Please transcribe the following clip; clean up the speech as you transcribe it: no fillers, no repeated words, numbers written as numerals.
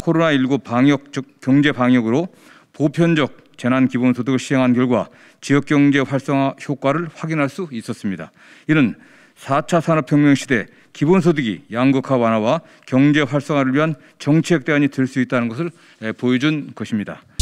코로나19 경제 방역으로 보편적 재난 기본소득을 시행한 결과 지역 경제 활성화 효과를 확인할 수 있었습니다. 이는 4차 산업혁명 시대 기본소득이 양극화 완화와 경제 활성화를 위한 정책 대안이 될 수 있다는 것을 보여준 것입니다.